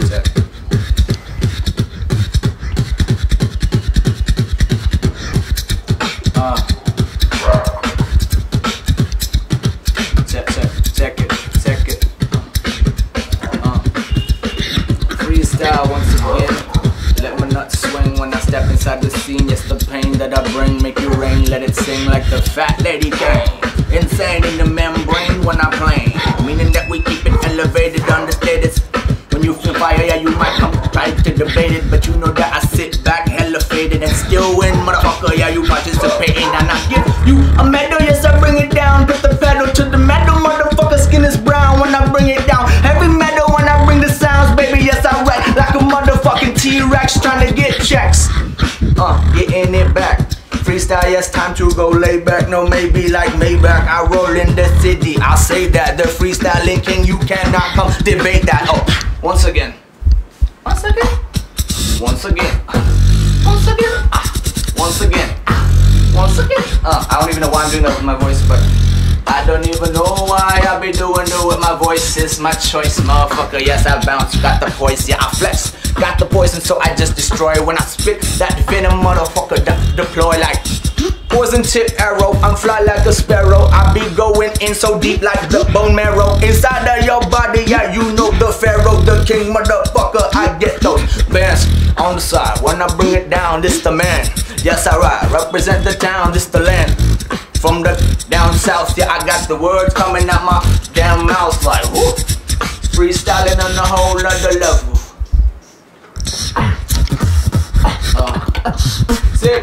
Check. Check it. Freestyle once again. Let my nuts swing when I step inside the scene. Yes, the pain that I bring make you rain. Let it sing like the fat lady gang. Insane in the membrane when I play. Meaning that we keep it elevated, understated. When you feel fire, yeah, you might come try to debate it, but you know that I sit back hella faded and still win, motherfucker. Yeah, you participating and I give you a medal. Yes, I bring it down. Put the pedal to the metal, motherfucker. Skin is brown when I bring it down. Heavy metal when I bring the sounds, baby. Yes, I write like a motherfucking T-Rex trying to get checks. Getting it back. Freestyle, yes, time to go lay back. No, maybe like Maybach. I roll in the city. I'll say that the freestyling king, you cannot come debate that. Oh, once again. Once again. Once again. Once again. Once again. Once again. I don't even know why I'm doing that with my voice, but I don't even know why I be doing it with my voice. It's my choice, motherfucker. Yes, I bounce. Got the voice. Yeah, I flex. Got the poison, so I just destroy. When I spit that venom, motherfucker, deploy like poison tip arrow. I'm fly like a sparrow. I be going in so deep like the bone marrow. Inside of your body, yeah, you know the pharaoh, the king, motherfucker. I get those bands on the side. When I bring it down, this the man. Yes, I ride. Represent the town, this the land. From the down south, yeah, I got the words coming out my damn mouth like whoo. Freestyling on a whole other level. Sick.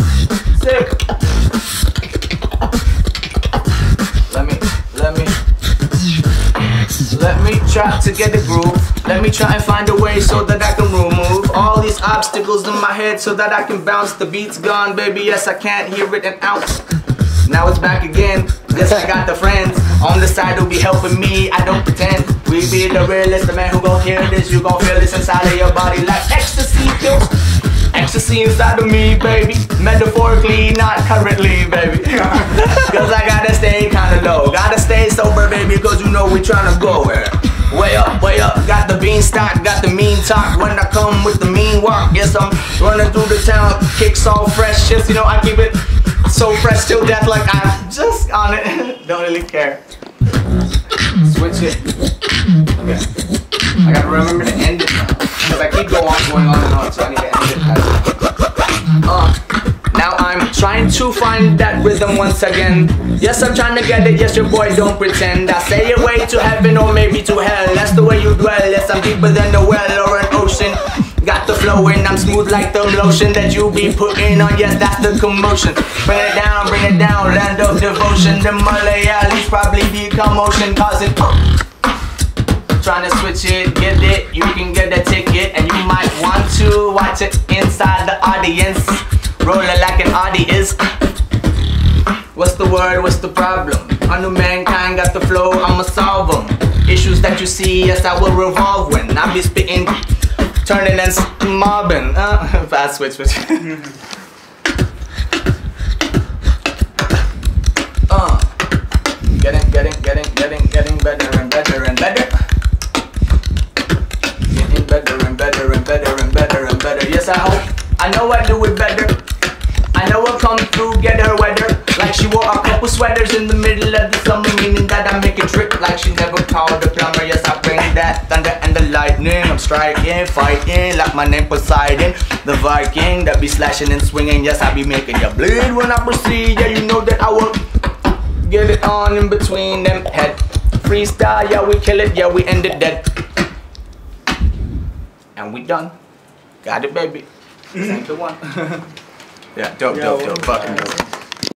Let me try to get the groove. Let me try and find a way so that I can remove all these obstacles in my head so that I can bounce. The beat's gone, baby. Yes, I can't hear it an ounce. Now it's back again. Yes, I got the friends on the side who be helping me. I don't pretend. We be the realest, the man who gon' hear this. You gon' feel this inside of your body like ecstasy pills. Ecstasy inside of me, baby. Metaphorically, not currently, baby. Cause I gotta stay kinda low. Gotta stay sober, baby, cause you know we tryna go where? Way up, way up. Got the beanstalk, got the mean talk. When I come with the mean walk, yes, I'm running through the town. Kicks all fresh, yes, you know, I keep it so fresh till death, like I'm just on it. Don't really care. Switch it. Okay. I gotta remember to end it now. Because I keep going on and on, so I need to end it. Now I'm trying to find that rhythm once again. Yes, I'm trying to get it. Yes, your boy, don't pretend. I say your way to heaven or maybe to hell. That's the way you dwell. Yes, I'm deeper than a well or an ocean. Got the flow and I'm smooth like the lotion that you be putting on. Yes, that's the commotion. Bring it down, land of devotion. The Malayalis probably be commotion causing. Trying to switch it, get it, you can get a ticket. And you might want to watch it inside the audience. Rolling like an audience. What's the word, what's the problem? I know mankind got the flow, I'ma solve them. Issues that you see, yes, I will revolve when I be spitting, turning and mobbing. Fast switch. Getting better and better and better. Getting better and better and better and better and better. Yes, I hope. I know I do it better. I know I'll come through, get her weather. Like she wore a couple sweaters in the middle of the summer, meaning that I make it drip like she never called the plumber. Yes, I bring that thunder and the lightning. I'm striking, fighting like my name Poseidon, the Viking that be slashing and swinging. Yes, I be making you bleed when I proceed. Yeah, you know that I will get it on in between them head. Freestyle, yeah, we kill it, yeah, we end it dead. And we done. Got it, baby. Same to one. Yeah, dope, fucking dope.